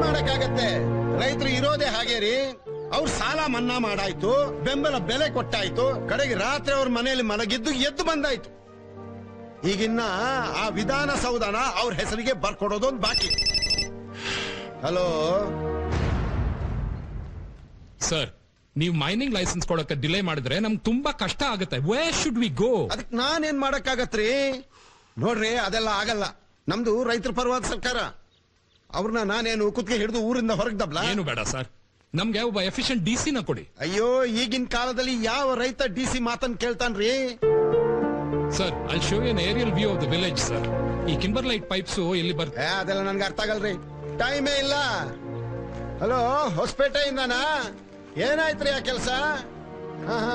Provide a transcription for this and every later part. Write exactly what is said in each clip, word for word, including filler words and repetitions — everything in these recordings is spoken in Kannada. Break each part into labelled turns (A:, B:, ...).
A: ಮಾಡಕ್ಕಾಗತ್ತೆ? ರೈತರು ಇರೋದೇ ಹಾಗೆ ರೀ. ಅವ್ರ ಸಾಲ ಮನ್ನಾ ಮಾಡಾಯ್ತು, ಬೆಂಬಲ ಬೆಲೆ ಕೊಟ್ಟಾಯ್ತು, ಕಡೆಗೆ ರಾತ್ರಿ ಅವ್ರ ಮನೆಯಲ್ಲಿ ಮಲಗಿದ್ದು ಎದ್ದು ಬಂದಾಯ್ತು. ಈಗಿನ್ನ ಆ ವಿಧಾನಸೌಧನ ಅವ್ರ ಹೆಸರಿಗೆ ಬರ್ಕೊಡೋದೊಂದು ಬಾಕಿ. ಹಲೋ
B: ಸರ್, ನೀವು ಮೈನಿಂಗ್ ಲೈಸೆನ್ಸ್ ಕೊಡಕ್ಕೆ ಡಿಲೇ ಮಾಡಿದ್ರೆ ನಮ್ಗೆ ತುಂಬಾ ಕಷ್ಟ ಆಗುತ್ತೆ. Where should we go?
A: ಅದಕ್ಕೆ ನಾನೇನ್ ಮಾಡಕ್ಕಾಗತ್ರಿ? ನೋಡ್ರಿ, ಅದೆಲ್ಲ ಆಗಲ್ಲ. ನಮ್ದು ರೈತರ ಪರವಾದ ಸರ್ಕಾರ. ಅವ್ರನ್ನ ನಾನೇನು ಕುತ್ತಿಗೆ ಹಿಡಿದು ಊರಿಂದ ಹೊರಗೆ ದಬ್ಲ?
B: ಏನು ಬೇಡ ಸರ್, ನಮ್ಗೆ ಒಬ್ಬ ಎಫಿಷಿಯಂಟ್ ಡಿ ಸಿ ನ ಕೊಡಿ.
A: ಅಯ್ಯೋ, ಈಗಿನ ಕಾಲದಲ್ಲಿ ಯಾವ ರೈತ ಡಿ ಸಿ ಮಾತನ್ ಕೇಳ್ತಾನ್ರಿ?
B: Sir, I show an aerial view of the village sir. ಈ ಕಿಂಬರ್ಲೈಟ್ ಪೈಪ್ಸ್ ಎಲ್ಲಿ ಬರ್ತದೆ?
A: ಅದೆಲ್ಲ ನನ್ಗೆ ಅರ್ಥ ಆಗಲ್ರಿ, ಟೈಮೇ ಇಲ್ಲ. ಹಲೋ, ಹೊಸಪೇಟೆಯಿಂದನಾ? ಏನಾಯ್ತ್ರಿ ಆ ಕೆಲಸ? ಹಾ ಹಾ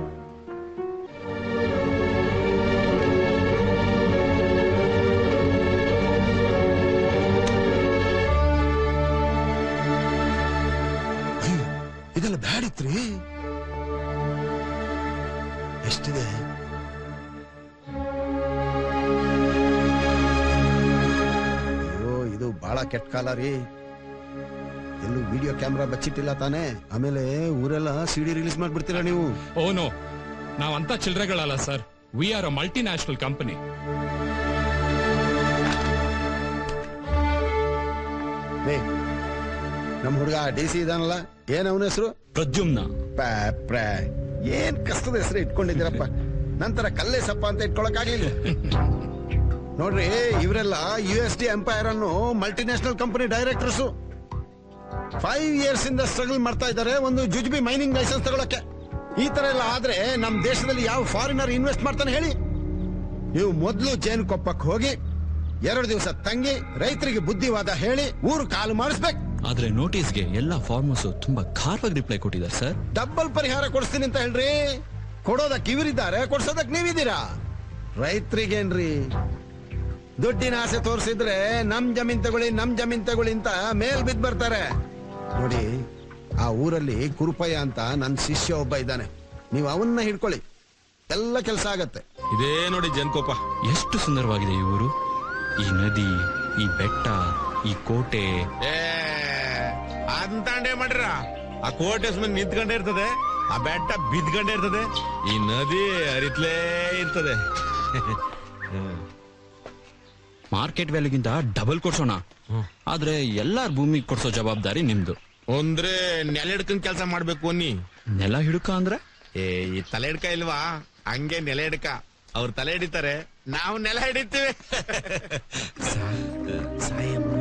A: ಇದೆಲ್ಲ ಬ್ಯಾಡಿತ್ರಿ. ಎಷ್ಟಿದೆ? ಅಯ್ಯೋ, ಇದು ಬಹಳ ಕೆಟ್ಟ ಕಾಲ ರೀ. ಎಲ್ಲೂ ವಿಡಿಯೋ ಕ್ಯಾಮ್ರಾ ಬಚ್ಚಿಟ್ಟಿಲ್ಲ ತಾನೆ? ಆಮೇಲೆ ಊರೆಲ್ಲ ಸಿಡಿ ರಿಲೀಸ್ ಮಾಡ್ಬಿಡ್ತೀರಾ ನೀವು?
B: ಓ ನೋ, ನಾವಂತ ಚಿಲ್ರೆಗಳಲ್ಲ sir. We are a multinational company.
A: ನಮ್ ಹುಡುಗ ಡಿ ಸಿ ಇದಾನಲ್ಲ, ಏನ್ ಅವನ ಹೆಸರು?
C: ಪ್ರದ್ಯುಮ್ನ.
A: ಏನ್ ಕಷ್ಟದ ಹೆಸರು ಇಟ್ಕೊಂಡಿದ್ದೀರಪ್ಪ. ನಂತರ ಕಲ್ಲೇಸಪ್ಪ ಅಂತ ಇಟ್ಕೊಳಕ್ ಆಗ್ಲಿಲ್ಲ. ನೋಡ್ರಿ, ಇವರೆಲ್ಲ ಯು ಎಸ್ ಡಿ ಎಂಪೈರ್ ಅನ್ನು multinational company directors. Five years ಇಂದ ಸ್ಟ್ರಗಲ್ ಮಾಡ್ತಾ ಇದ್ದಾರೆ ಒಂದು ಜುಜುಬಿ ಮೈನಿಂಗ್ ಲೈಸೆನ್ಸ್ ತಗೊಳಕ್ಕೆ. ಈ ತರ ಎಲ್ಲ ಆದ್ರೆ ನಮ್ ದೇಶದಲ್ಲಿ ಯಾವ ಫಾರಿನರ್ ಇನ್ವೆಸ್ಟ್ ಮಾಡ್ತಾನೆ ಹೇಳಿ? ನೀವು ಮೊದ್ಲು ಜೇನುಕೊಪ್ಪಕ್ಕೆ ಹೋಗಿ ಎರಡು ದಿವಸ ತಂಗಿ ರೈತರಿಗೆ ಬುದ್ಧಿವಾದ ಹೇಳಿ ಊರು ಕಾಲು ಮಾಡಿಸ್ಬೇಕು.
C: ಆದ್ರೆ ನೋಟಿಸ್ಗೆ ಎಲ್ಲಾ ಫಾರ್ಮರ್ಸ್ ತುಂಬಾ ಖಾರವಾಗಿ ರಿಪ್ಲೈ ಕೊಟ್ಟಿದ್ದಾರೆ ಸರ್.
A: ಡಬ್ಬಲ್ ಪರಿಹಾರ ಕೊಡಿಸ್ತೀನಿ ಅಂತ ಹೇಳ್ರಿ. ಕೊಡೋದಕ್ಕೆ ಇವರಿದ್ದಾರೆ, ಕೊಡ್ಸೋದಕ್ ನೀವಿದ್ದೀರಾ. ರೈತರಿಗೇನ್ರಿ? ದುಡ್ಡಿನ ಆಸೆ ತೋರಿಸಿದ್ರೆ ನಮ್ ಜಮೀನ್ ತಗೊಳ್ಳಿ ನಮ್ ಜಮೀನ್ ತಗೊಳ್ಳಿ ಅಂತ ಮೇಲ್ ಬಿದ್ದು ಬರ್ತಾರೆ. ನೋಡಿ, ಆ ಊರಲ್ಲಿ ಕುರುಪಯ್ಯ ಅಂತ ನನ್ನ ಶಿಷ್ಯ ಒಬ್ಬ ಇದ್ದಾನೆ. ನೀವು ಅವನ್ನ ಹಿಡ್ಕೊಳ್ಳಿ, ಎಲ್ಲ ಕೆಲಸ ಆಗತ್ತೆ.
D: ಇದೇ ನೋಡಿ ಜೇನುಕೊಪ್ಪ.
C: ಎಷ್ಟು ಸುಂದರವಾಗಿದೆ ಈ ಊರು. ಈ ನದಿ, ಈ ಬೆಟ್ಟ, ಈ ಕೋಟೆ.
D: ಅಂತಂಡೇ ಮಾಡ್ರ. ಆ ಕೋಟೆ ಸುಮ್ಮನೆ ನಿಂತ್ಕೊಂಡೇ ಇರ್ತದೆ, ಆ ಬೆಟ್ಟ ಬಿದ್ಕೊಂಡೇ ಇರ್ತದೆ, ಈ ನದಿ ಹರಿತ್ಲೇ ಇರ್ತದೆ.
C: ಮಾರ್ಕೆಟ್ ವ್ಯಾಲ್ಯೂಗಿಂತ ಡಬಲ್ ಕೊಡ್ಸೋಣ, ಆದ್ರೆ ಎಲ್ಲಾರ ಭೂಮಿ ಕೊಡ್ಸೋ ಜವಾಬ್ದಾರಿ ನಿಮ್ದು.
D: ಅಂದ್ರೆ ನೆಲ ಹಿಡ್ಕೊಂಡ್ ಕೆಲಸ ಮಾಡ್ಬೇಕು ಅನ್ನಿ.
C: ನೆಲ ಹಿಡುಕ ಅಂದ್ರೆ
D: ಏ ಈ ತಲೆ ಹಿಡ್ಕ ಇಲ್ವಾ? ಹಂಗೆ ನೆಲ ಹಿಡ್ಕ. ಅವ್ರು ತಲೆ ಹಿಡಿತಾರೆ, ನಾವು ನೆಲ ಹಿಡಿತೀವಿ.
C: ಸಾಯಮ್ಮ